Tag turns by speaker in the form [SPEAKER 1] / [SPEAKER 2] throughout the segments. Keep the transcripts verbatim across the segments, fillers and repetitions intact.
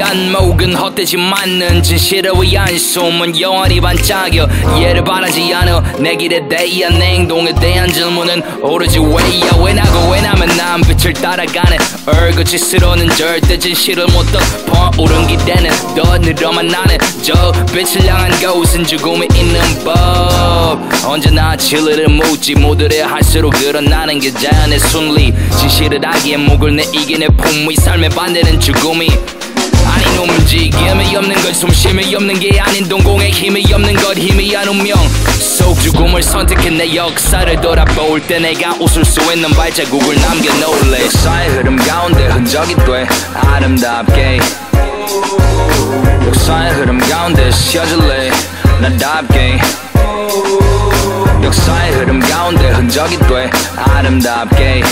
[SPEAKER 1] 위한 목은 헛되지 않는 진실을 위한 숨은 영원히 반짝여. 이해를 바라지 않아 내 길에 대한 내 행동에 대한 질문은 오로지 왜야. 왜 나고 왜 나면 난 빛을 따라가네. 얼거짓으로는 절대 진실을 못 덮어. 오른 기대는 더 늘어만 나는 저 빛을 향한 곳은 죽음이 있는 법. 언제나 진리를 묻지 모두를 할수록 늘어나는 게 자연의 순리. 진실을 하기에 목을 내이게 내 품위. 삶의 반대는 죽음이 아닌 움직임이 없는 것, 숨쉼이 없는 게 아닌 동공에 힘이 없는 것, 희미한 운명 속 죽음을 선택해 내 역사를 돌아볼 때 내가 웃을 수 있는 발자국을 남겨놓을래. 역사의 흐름 가운데 흔적이 돼 아름답게. 역사의 흐름 가운데 씌어질래 나답게. 역사의 흐름 가운데 흔적이 돼 아름답게.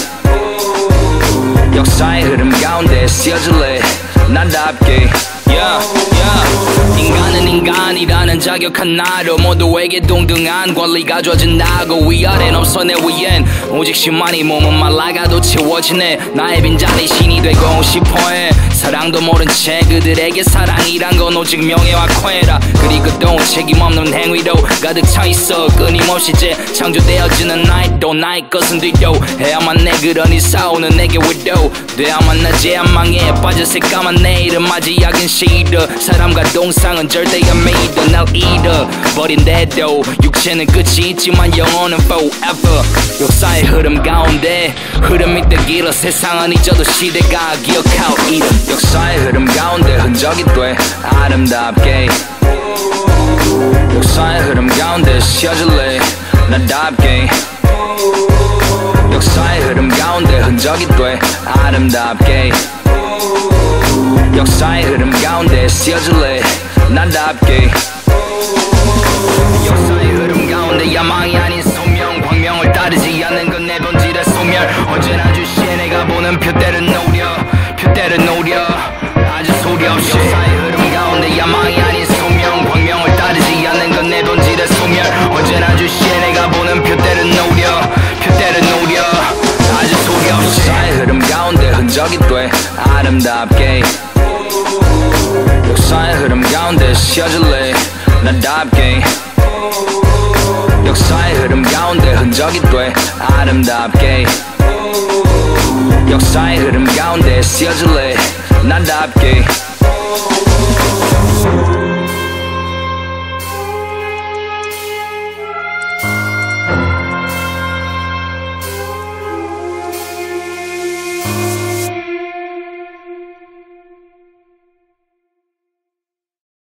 [SPEAKER 1] 역사의 흐름 가운데 씌어질래 나답게. yeah, yeah. 인간은 인간이라는 자격 하나로 모두에게 동등한 권리가 주어진다고. 위아래는 없어 내 위엔 오직 쉼만이. 몸은 말라가도 채워지네. 나의 빈자리 신이 되고 싶어해. 사랑도 모른 채 그들에게 사랑이란 건 오직 명예와 쾌락 그리고 또 책임 없는 행위로 가득 차있어. 끊임없이 재창조되어지는 나의 또 나의 것은 뒤로 해야만 내. 그러니 싸우는 내게 위로 돼야만 나. 제한망에 빠져 새까만 내일은 맞이하긴 싫어. 사람과 동상은 절대 안 믿어. 날 잃어버린데도 육체는 끝이 있지만 영혼은 forever. 역사의 흐름 가운데 흐름이 되기로 세상은 잊어도 시대가 기억할 이름. 역사의 흐름 가운데 흔적이 돼 아름답게. 역사의 흐름 가운데 씌어질래 나답게. 역사의 흐름 가운데 흔적이 돼 아름답게. 역사의 흐름 가운데 씌어질래 나답게. 역사의 흐름 가운데 야망이 아닌 소명. 광명을 따르지 않는 건 내 본질의 소멸. 언제나 주시에 내가 보는 표대를 노려 표대를 노려 아주 소리 없이. 역사의 흐름 가운데 야망이 아닌 소명. 광명을 따르지 않는 건 내 본질의 소멸. 언제나 주시에 내가 보는 표대를 노려 표대를 노려 아주 소리 없이. 역사의 흐름 가운데 흔적이 돼 아름답게. 역사의 흐름 가운데 씌어질래 나답게. 역사의 흐름 가운데 흔적이 돼 아름답게. 역사의 흐름 가운데 씌어질래 나답게.